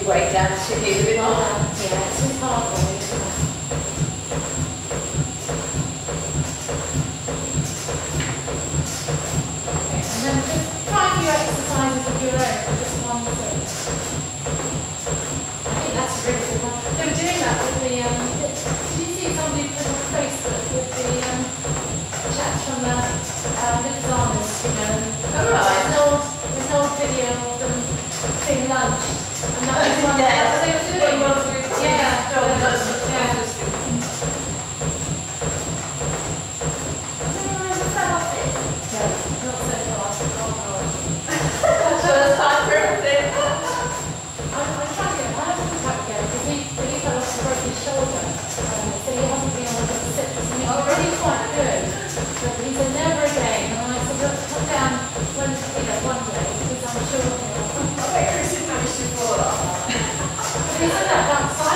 break down to you a bit more. Yeah, it's just hard for me. Okay, and then just try a few exercises of your own, just one thing. I think that's a really good one. They were doing that with the, did you see somebody put on Facebook with the chats from the Lips Armors, you know? Oh, right. There's an old video of them doing lunch. And that was one Yeah. that they were doing. Yeah. So that's time for everything. I'm trying to get my husband back again because he fell off and broke his shoulder. So he hasn't been able to sit. So he's already quite good. But he said never again. And I said, look, come down one day because I'm sure he'll. I bet Chris had managed to fall off. But he said that about